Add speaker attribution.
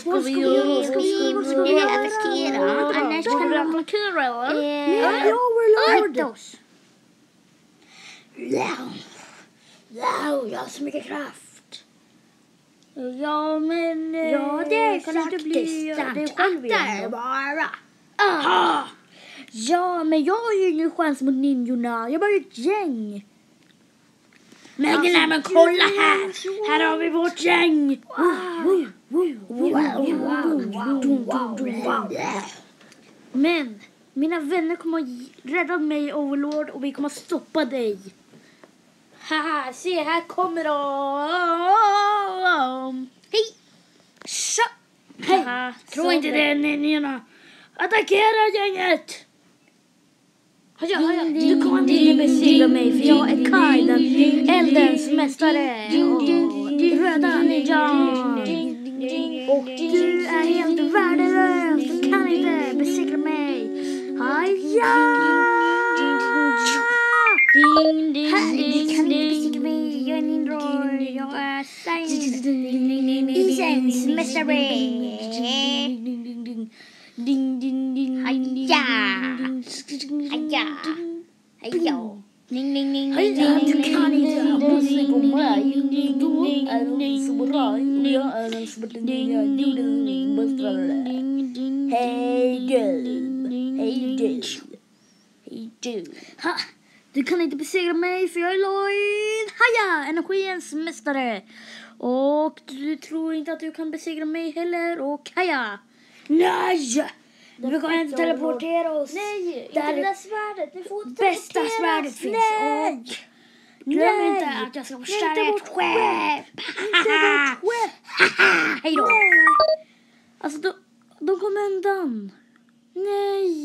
Speaker 1: Vad ska vi attackera? Annars kan vi attackera, eller?
Speaker 2: Ja,
Speaker 1: Akta oss.
Speaker 2: Ja, jag har så mycket kraft.
Speaker 1: Ja, men...
Speaker 2: Ja, det är
Speaker 1: kan inte bli
Speaker 2: faktiskt
Speaker 1: det
Speaker 2: sant.
Speaker 1: själv
Speaker 2: Akta er
Speaker 1: igen.
Speaker 2: bara.
Speaker 1: Ja, men jag har ju ingen chans mot ninjorna. Jag bara ett gäng.
Speaker 2: Men kolla här. Här har vi vårt gäng.
Speaker 1: Men mina vänner kommer att rädda mig, Overlord, och vi kommer att stoppa dig. Haha, se här kommer de. Hej!
Speaker 2: Så.
Speaker 1: Haha,
Speaker 2: Tror inte det är ninjorna. Attackera gänget.
Speaker 1: Du kommer inte besegra mig, för jag är Kaiden, eldens mästare. Röda ninjan. Och du är helt värdelös. Du kan inte besegra mig. Haja! Du kan inte besegra mig. Jag är Nindroid. Jag är isens mästare. Haja! Haja! Haja! Ning, ning, ning, ning, ning. Du kan inte besegra mig. Du är en samurai. Jag är en samurai. Hej du. Ha! Du kan inte besegra mig, för jag är Lloyd. Haja! Energins mästare. Och du tror inte att du kan besegra mig heller. Och haja!
Speaker 2: Nej! Vi kommer inte teleportera oss.
Speaker 1: Nej,
Speaker 2: Det här
Speaker 1: inte det
Speaker 2: är
Speaker 1: där svärdet. Du får inte
Speaker 2: bästa
Speaker 1: teleporteras.
Speaker 2: svärdet finns.
Speaker 1: Nej!
Speaker 2: Glöm
Speaker 1: Nej.
Speaker 2: inte att jag ska
Speaker 1: Nej,
Speaker 2: förstöra
Speaker 1: inte
Speaker 2: ert
Speaker 1: vårt
Speaker 2: skepp.
Speaker 1: Inte vårt skepp.
Speaker 2: Hej då.
Speaker 1: Alltså, de kom undan. Nej.